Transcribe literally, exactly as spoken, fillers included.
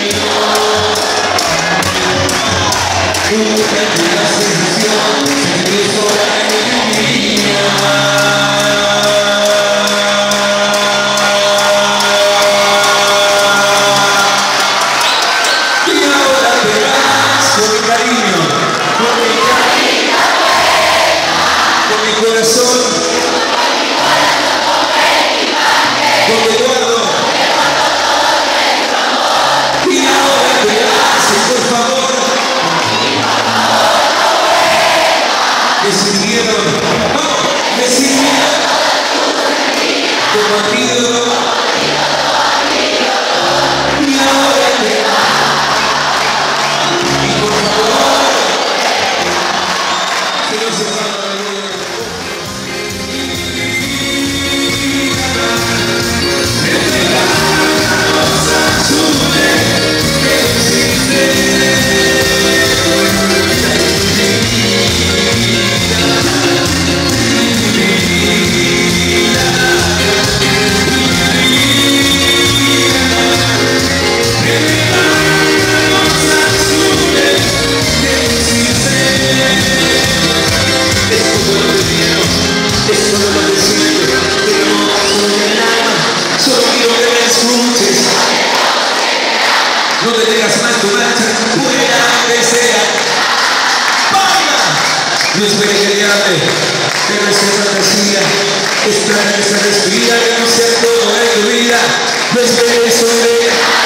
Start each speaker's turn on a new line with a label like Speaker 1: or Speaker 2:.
Speaker 1: No te tengas más tu marcha, fuera que sea. ¡Palma! No espere que le hable, pero esa fantasía, extraña esa respira, que no sea todo en tu vida. No esperes sobre